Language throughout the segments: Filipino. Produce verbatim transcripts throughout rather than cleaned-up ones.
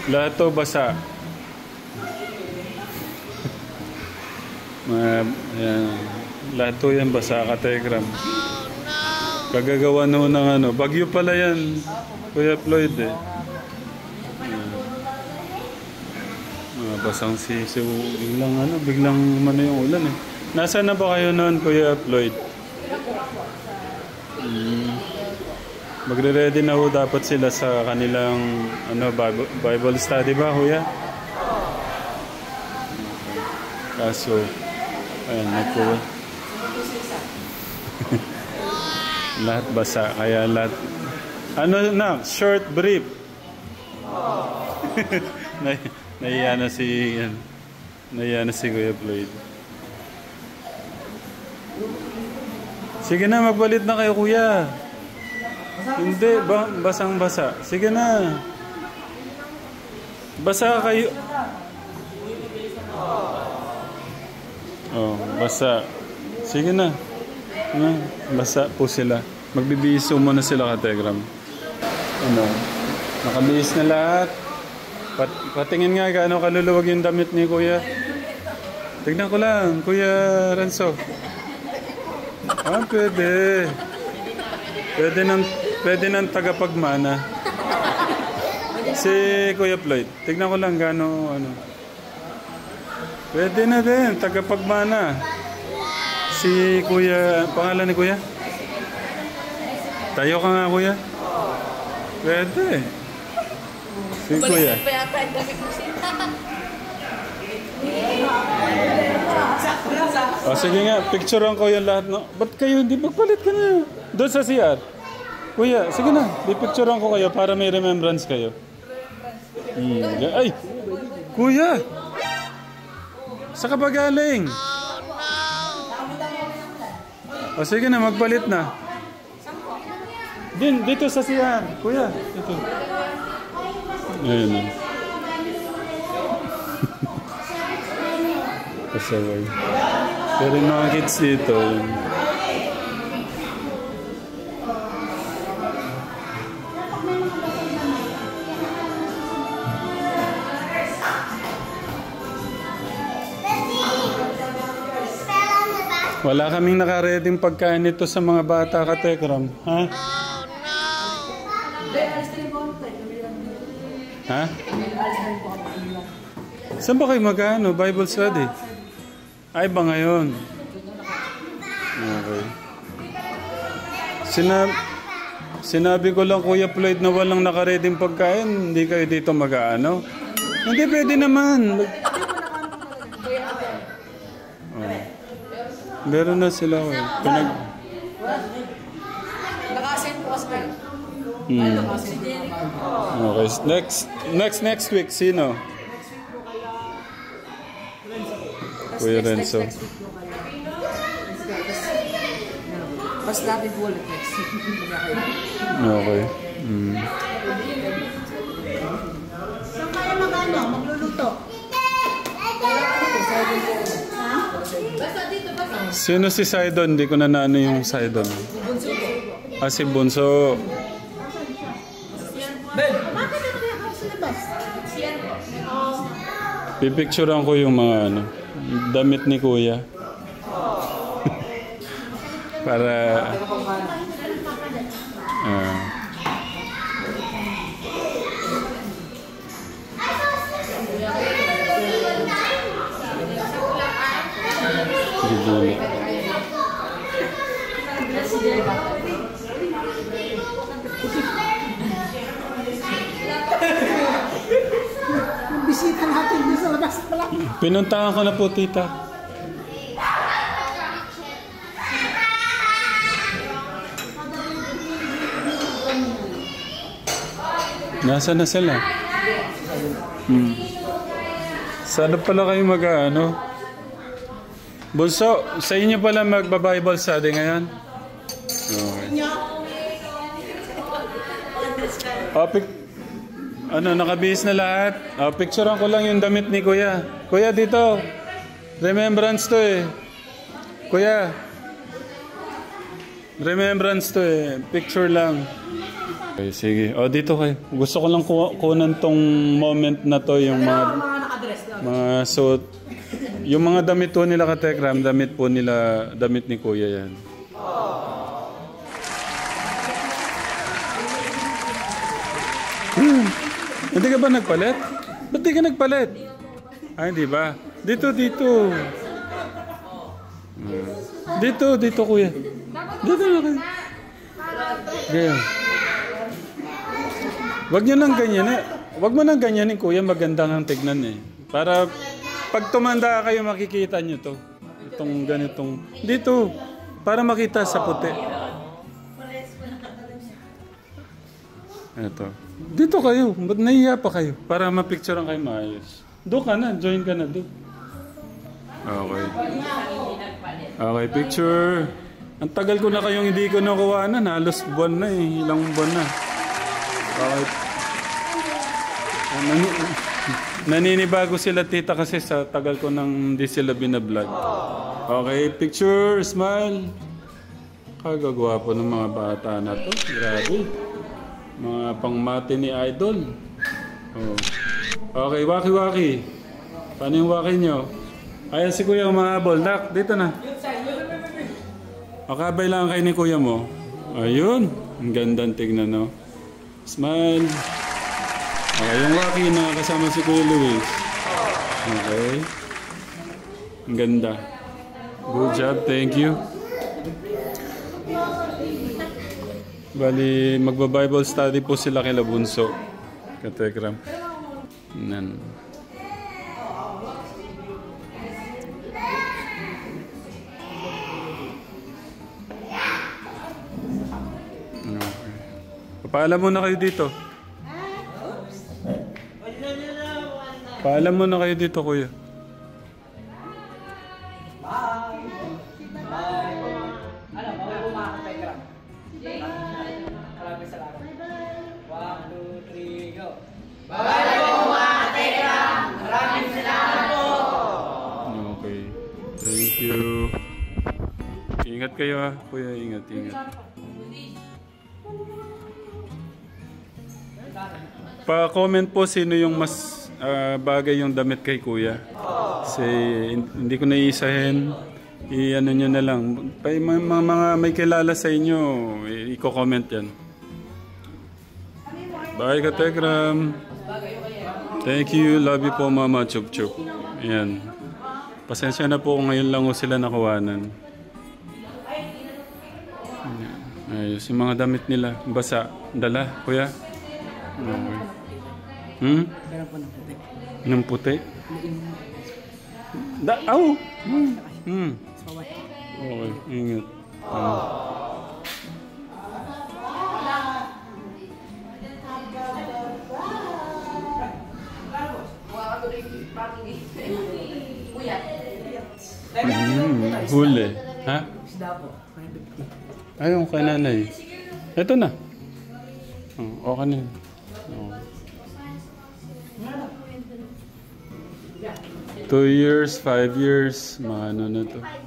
Lahat to basa. Mga, yan. Lahat to yan basa, kategram. Kagagawa no ng ano. Bagyo pala yan. Kuya Floyd eh. Yan. Mga basang sisiw. Biglang ano, biglang ano yung ulan eh. Nasaan na ba kayo noon, Kuya Floyd? Hmm. Magre-ready na ho dapat sila sa kanilang ano, Bible, Bible study ba, Kuya? Kaso, ayan, naku. Lahat basa, kaya lahat. Ano na, short brief. Nahiya na si, nahiya na si Kuya Floyd. Sige na, magbalit na kayo, Kuya. Hindi, ba, basang-basa. Sige na. Basa kayo. Oh, basa. Sige na. Na, basa po sila. Magbibiso muna sila, kategram. Ano? Nakabihis na lahat. Pat, patingin nga gaano kaluluwag yung damit ni Kuya. Tignan ko lang, Kuya Renzo. Ah, pwede. Pwede ng, pwede ng tagapagmana. Si Kuya Floyd. Tignan ko lang gaano, ano. Pwede na din, tagapagmana. Si Kuya, pangalan ni Kuya? Tayo ka nga, Kuya. Pwede. Si Kuya. O oh, sige nga, picturean ko yung lahat. No? Ba't kayo hindi magpalit ka na? Doon sa C R. Kuya, sige na. Pipicturean ko kayo para may remembrance kayo. Hmm. Ay! Kuya! Saan ka ba galing? O oh, sige na, magpalit na. Din, dito sa C R. Kuya, dito. Ayan na. Pasaway. Pero yung mga kids dito, yun. Wala kaming nakareding pagkain nito sa mga bata, katekram. Ha? Oh, no! Ha? Saan ba kayo mag-ano? Bible study? Ay ba ngayon? Okay. Sinab sinabi ko lang, Kuya Floyd, na walang nakareding pagkain. Hindi kayo dito mag-ano? Hindi, pwede naman. Oh. Meron na sila. Eh. Pinag... Naka-send po kasi kayo. Hmm. Okay. Next, next, next week, sino? Kuya Renzo. Mas natin po ulit next week. Okay. Mm. Saan kaya mag-ano? Magluluto? Sino si Sidon? Hindi ko na naano yung Sidon. Ah, si Bunso. Bakit ano kaya ako sa labas? Pipicturean ko yung mga ano, damit ni Kuya. Para... Uh, Gigulo. Bisita natin din sa labas pala. Pinuntahan ko na po, tita. Nasaan na sila? Hmm. Sana pala kayo mag-ano? Bunso, sa inyo pala magba-Bible study ngayon? Okay. Oh, pic ano, nakabihis na lahat? Oh, picturean ko lang yung damit ni Kuya. Kuya, dito. Remembrance to eh. Kuya. Remembrance to eh. Picture lang. Okay, sige. O, dito kayo. Gusto ko lang ku- kunan tong moment na to, yung mga, Mga naka-dress daw. mga suit. Yung mga damit po nila katekram, damit po nila, damit ni Kuya yan. Hmm. Hindi ka ba nagpalit? Ba't di ka nagpalit? Ay, hindi ba? Dito, dito. Hmm. Dito, dito kuya. Dito na kayo. Ganyan. Wag nyo nang ganyan eh. Wag mo nang ganyanin kuya, maganda ang tignan eh. Para pag tumanda kayo makikita nyo to. Itong ganitong. Dito. Para makita sa puti. Ito. Dito kayo. Ba't nahiya pa kayo? Para mapicturean kayo maayos. Doon ka na. Join ka na doon. Okay. Okay, picture. Ang tagal ko na kayong hindi ko nakuhanan. Halos buwan na eh. Ilang buwan na. Okay. Nan- naninibago sila tita kasi sa tagal ko nang hindi sila binablog. Okay, picture, smile. Kagagwapo ng mga bata na to. Grabe. Mga pangmati ni Idol. Oh. Okay, waki-waki. Paano yung waki nyo? Ayan si Kuya umahabol. Nak, dito na. Makabay lang kayo ni Kuya mo. Ayun. Ang gandang tignan, no? Smile. Okay, yung waki na kasama si Kuya Luis. Okay. Ang ganda. Good job. Thank you. Bali, magba-Bible study po sila kay Labunso. Katekram. Nan. Okay. Paalam muna kayo dito. Paalam muna kayo dito, kuya. Ano, bawal po mga katekram. Maraming salamat. One, two, three, go. Bawal po mga katekram. Maraming salamat po. Okay. Thank you. Ingat kayo ha, kuya. Ingat, ingat. Pa-comment po sino yung mas ah, bagay yung damit kay kuya. Kasi hindi ko naiisahin. I-ano nyo na lang. Pa, mga, mga, mga may kilala sa inyo, i- i-comment yan. Bye, Katekram. Thank you. Love you po, Mama Chup Chup. Ayan. Pasensya na po kung ngayon lang ko sila nakuhanan. Ayos. Yung mga damit nila. Basa. Dala, kuya. Okay. Hmm? Meron po ng puti. Ng puti? Da, aw! Hmm. Hmm. Okay, ingat. Ah. Hmm, huli. Ha? Isda po. Ayun, kay nanay. Ito na. Oh, okay na yun. Oh. Two years, five years, mga ano na to. Kaya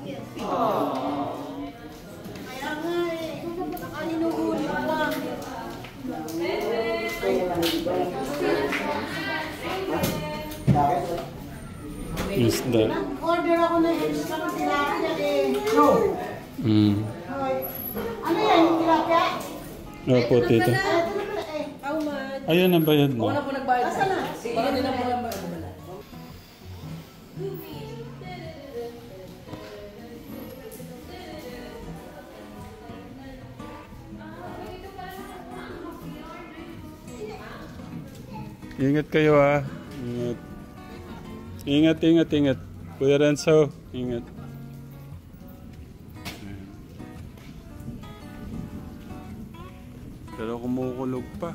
nga eh. Kaninuhuli ko lang. Isda. Order ako ng extra ng tilapia eh. Mm. Ano yan? Yung tilapia? Opo, tita. Ay, ito na pala eh. How much? Ayan ang bayad mo. Wala po nagbayad. Asa na? Baka din na po ang bayad. Ingat kayo ah. Ingat. Ingat, ingat, ingat. Kuya Renzo, ingat. Pero kumukulog pa.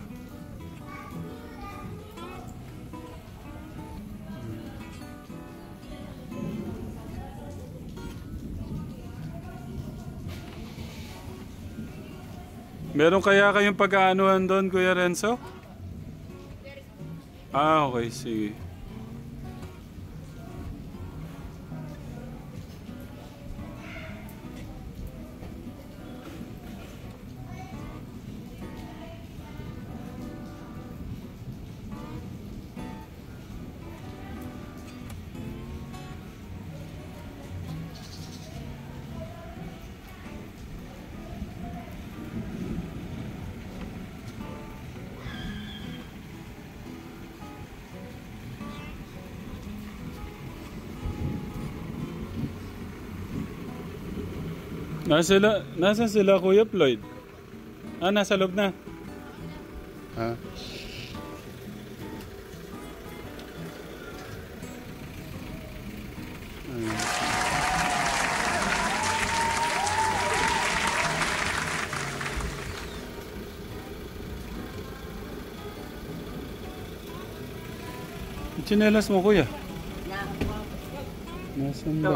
Meron kaya kayong pag-aanuhan doon, Kuya Renzo? Ah, okay. Sige. Nasa sila, nasa sila Kuya Floyd? Ah, nasa loob na. Ah. Ayun. Yung tsinelas mo, Kuya? Nasaan ba?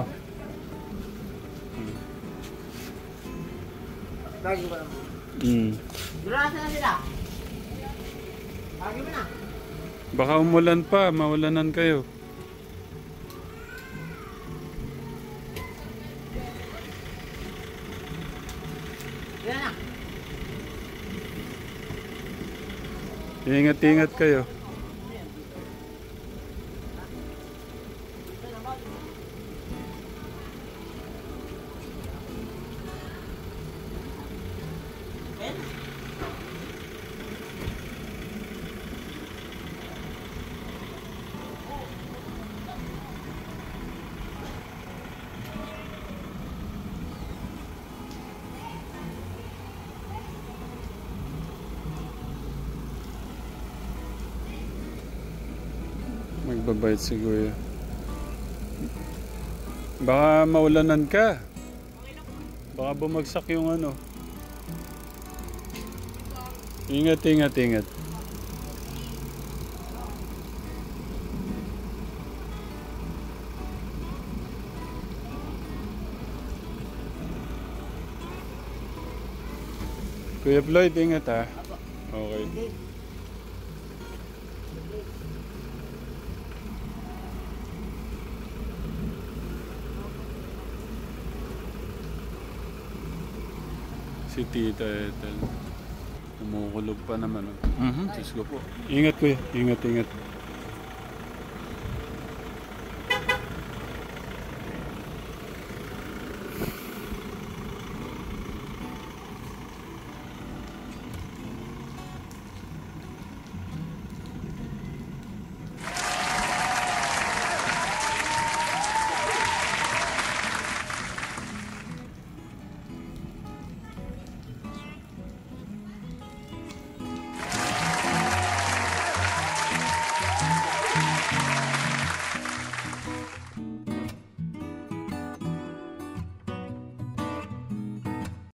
Lagi ba naman? Hmm. Durasa na sila. Lagi mo na. Baka umulan pa, mawalanan kayo. Yan na. Ingat-ingat kayo. Magbabait si Kuya. Baka maulanan ka. Baka bumagsak yung ano. Ingat, ingat, ingat. Kuya Floyd, ingat ha. Okay. Si Tita Ethel. Kumukulog pa naman. Oh. Mhm. Diyos ko po. Ingat Kuya. Ingat, ingat.